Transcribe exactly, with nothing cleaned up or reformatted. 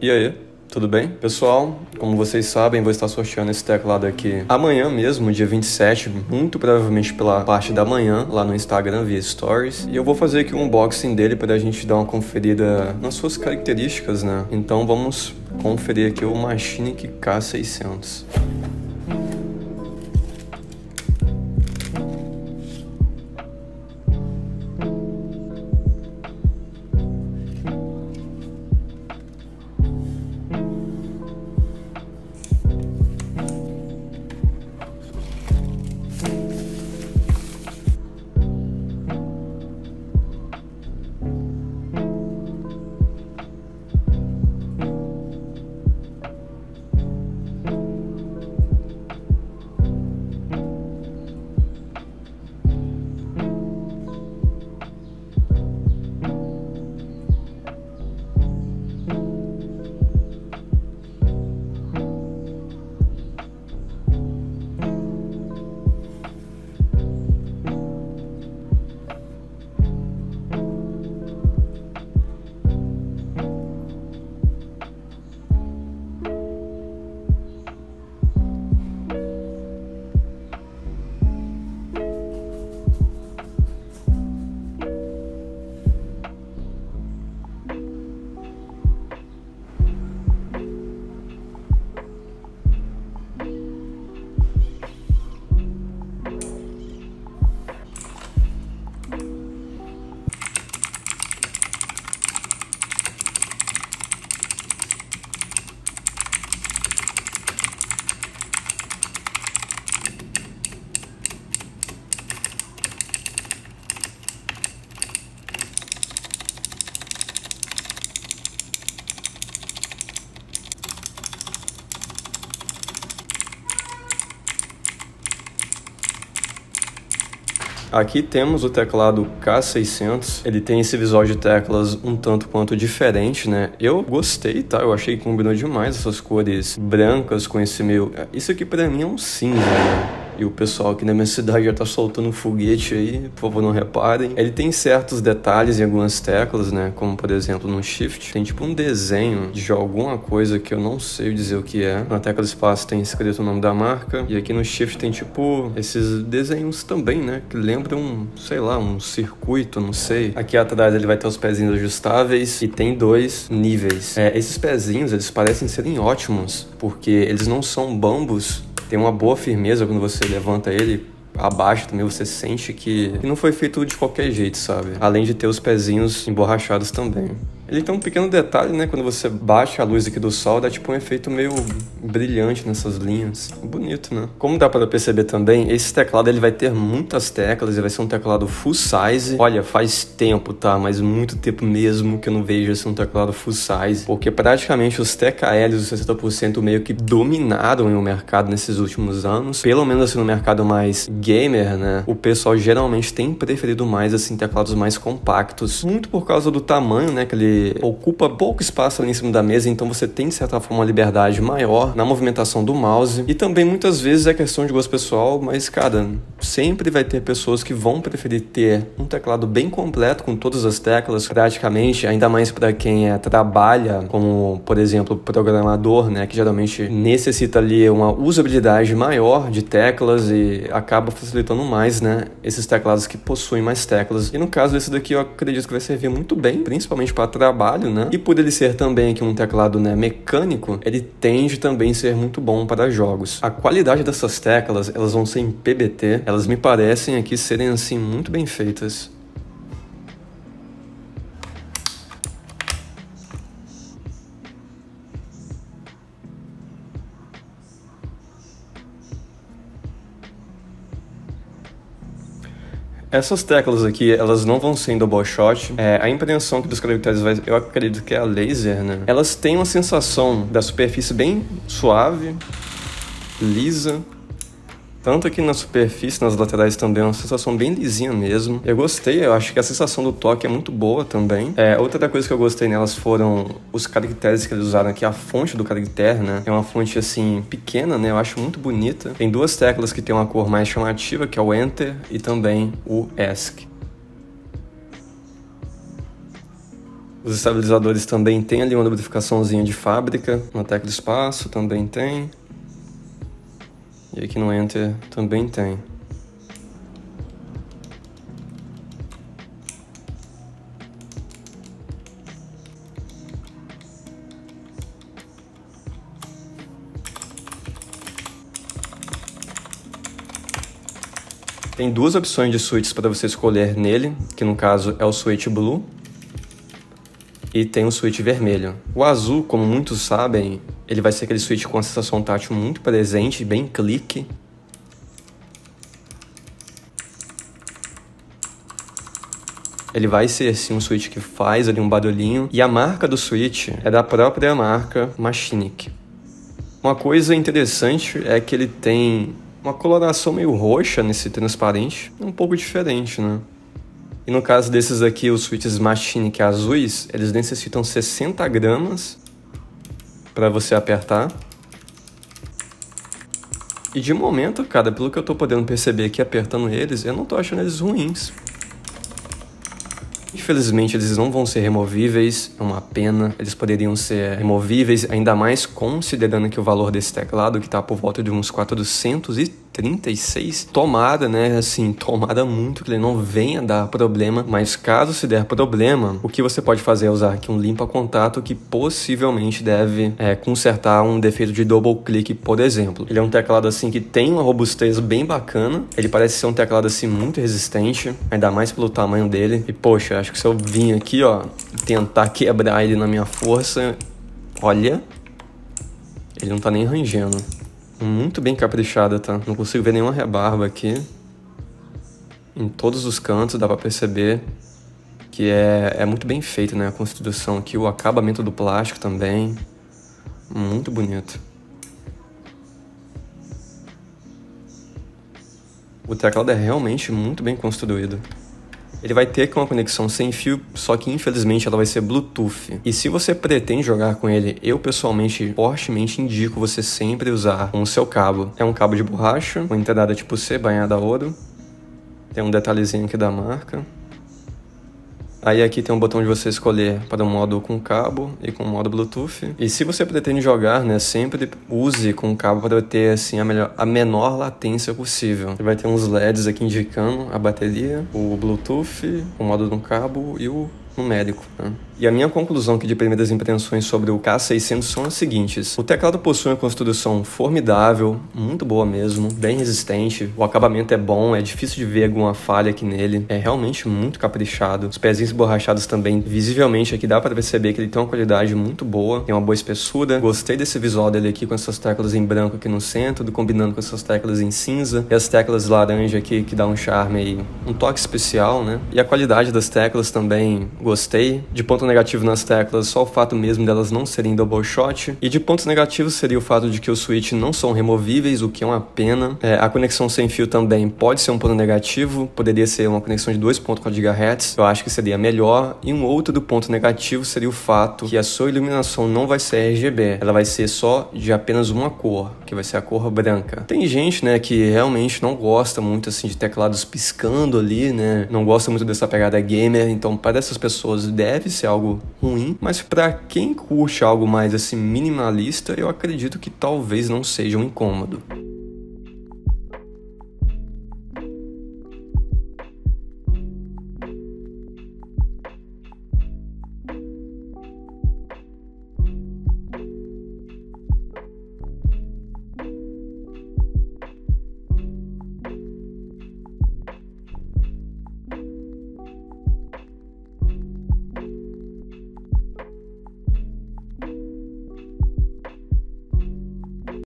E aí, tudo bem? Pessoal, como vocês sabem, vou estar sorteando esse teclado aqui amanhã mesmo, dia vinte e sete, muito provavelmente pela parte da manhã, lá no Instagram via Stories. E eu vou fazer aqui um unboxing dele para a gente dar uma conferida nas suas características, né? Então vamos conferir aqui o Machinic K seiscentos. Aqui temos o teclado K seiscentos, ele tem esse visual de teclas um tanto quanto diferente, né? Eu gostei, tá? Eu achei que combinou demais essas cores brancas com esse meio... Isso aqui pra mim é um cinza, né? E o pessoal aqui na minha cidade já tá soltando um foguete aí, por favor não reparem. Ele tem certos detalhes em algumas teclas, né? Como por exemplo no Shift, tem tipo um desenho de alguma coisa que eu não sei dizer o que é. Na tecla espaço tem escrito o nome da marca. E aqui no Shift tem tipo esses desenhos também, né? Que lembram, sei lá, um circuito, não sei. Aqui atrás ele vai ter os pezinhos ajustáveis e tem dois níveis. É, esses pezinhos, eles parecem serem ótimos, porque eles não são bambus. Tem uma boa firmeza quando você levanta ele abaixo também, você sente que não foi feito de qualquer jeito, sabe? Além de ter os pezinhos emborrachados também. Ele tem um pequeno detalhe, né? Quando você baixa a luz aqui do sol, dá tipo um efeito meio brilhante nessas linhas. Bonito, né? Como dá para perceber também, esse teclado ele vai ter muitas teclas, ele vai ser um teclado full size. Olha, faz tempo, tá? Mas muito tempo mesmo que eu não vejo assim um teclado full size. Porque praticamente os T K Ls, os sessenta por cento meio que dominaram o mercado nesses últimos anos. Pelo menos assim no mercado mais gamer, né? O pessoal geralmente tem preferido mais assim teclados mais compactos. Muito por causa do tamanho, né? Que ele ocupa pouco espaço ali em cima da mesa, então você tem de certa forma uma liberdade maior na movimentação do mouse. E também muitas vezes é questão de gosto pessoal, mas cara, sempre vai ter pessoas que vão preferir ter um teclado bem completo com todas as teclas, praticamente, ainda mais para quem é, trabalha como, por exemplo, programador, né, que geralmente necessita ali uma usabilidade maior de teclas e acaba facilitando mais, né, esses teclados que possuem mais teclas. E no caso desse daqui eu acredito que vai servir muito bem, principalmente para trabalho, né? E por ele ser também aqui um teclado, né, mecânico, ele tende também a ser muito bom para jogos. A qualidade dessas teclas, elas vão ser em P B T, elas me parecem aqui serem assim muito bem feitas. Essas teclas aqui, elas não vão ser em double shot. É, a impressão que dos caracteres, vai, eu acredito que é a laser, né? Elas têm uma sensação da superfície bem suave, lisa. Tanto aqui na superfície, nas laterais também, é uma sensação bem lisinha mesmo. Eu gostei, eu acho que a sensação do toque é muito boa também. É, outra coisa que eu gostei nelas foram os caracteres que eles usaram aqui, a fonte do caractere, né? É uma fonte, assim, pequena, né? Eu acho muito bonita. Tem duas teclas que tem uma cor mais chamativa, que é o Enter e também o E S C. Os estabilizadores também tem ali uma lubrificaçãozinha de fábrica. Na tecla espaço também tem. E aqui no Enter também tem. Tem duas opções de switches para você escolher nele, que no caso é o switch Blue e tem o switch vermelho. O azul, como muitos sabem, ele vai ser aquele switch com a sensação tátil muito presente, bem clique. Ele vai ser sim um switch que faz ali um barulhinho, e a marca do switch é da própria marca Machinic. Uma coisa interessante é que ele tem uma coloração meio roxa nesse transparente, um pouco diferente, né? E no caso desses aqui, os switches Machinic azuis, eles necessitam sessenta gramas para você apertar. E de momento, cara, pelo que eu tô podendo perceber aqui apertando eles, eu não tô achando eles ruins. Infelizmente, eles não vão ser removíveis, é uma pena. Eles poderiam ser removíveis, ainda mais considerando que o valor desse teclado, que tá por volta de uns quatrocentos e trinta e seis. Tomara, né, assim, tomara muito que ele não venha dar problema, mas caso se der problema, o que você pode fazer é usar aqui um limpa-contato que possivelmente deve é, consertar um defeito de double click, por exemplo. Ele é um teclado, assim, que tem uma robustez bem bacana, ele parece ser um teclado, assim, muito resistente, ainda mais pelo tamanho dele, e poxa, acho que se eu vim aqui, ó, tentar quebrar ele na minha força, olha, ele não tá nem rangendo. Muito bem caprichada, tá? Não consigo ver nenhuma rebarba aqui. Em todos os cantos dá pra perceber que é, é muito bem feito, né? A construção aqui, o acabamento do plástico também. Muito bonito. O teclado é realmente muito bem construído. Ele vai ter uma conexão sem fio, só que infelizmente ela vai ser Bluetooth. E se você pretende jogar com ele, eu pessoalmente fortemente indico você sempre usar com o seu cabo. É um cabo de borracha, com entrada tipo C, banhada a ouro. Tem um detalhezinho aqui da marca. Aí aqui tem um botão de você escolher para o modo com cabo e com o modo Bluetooth. E se você pretende jogar, né, sempre use com cabo para ter assim, a, melhor, a menor latência possível. Você vai ter uns L E Ds aqui indicando a bateria, o Bluetooth, o modo no cabo e o numérico, né? E a minha conclusão aqui de primeiras impressões sobre o K seiscentos são as seguintes. O teclado possui uma construção formidável, muito boa mesmo, bem resistente, o acabamento é bom, é difícil de ver alguma falha aqui nele, é realmente muito caprichado. Os pezinhos borrachados também, visivelmente aqui dá para perceber que ele tem uma qualidade muito boa, tem uma boa espessura. Gostei desse visual dele aqui com essas teclas em branco aqui no centro, combinando com essas teclas em cinza, e as teclas laranja aqui que dá um charme aí, um toque especial, né? E a qualidade das teclas também gostei. De ponto negativo nas teclas, só o fato mesmo delas não serem double shot. E de pontos negativos seria o fato de que os switch não são removíveis, o que é uma pena. É, a conexão sem fio também pode ser um ponto negativo, poderia ser uma conexão de dois ponto quatro gigahertz, eu acho que seria melhor. E um outro ponto negativo seria o fato que a sua iluminação não vai ser R G B, ela vai ser só de apenas uma cor, que vai ser a cor branca. Tem gente, né, que realmente não gosta muito assim de teclados piscando ali, né, não gosta muito dessa pegada gamer, então para essas pessoas deve ser algo ruim, mas para quem curte algo mais assim minimalista, eu acredito que talvez não seja um incômodo.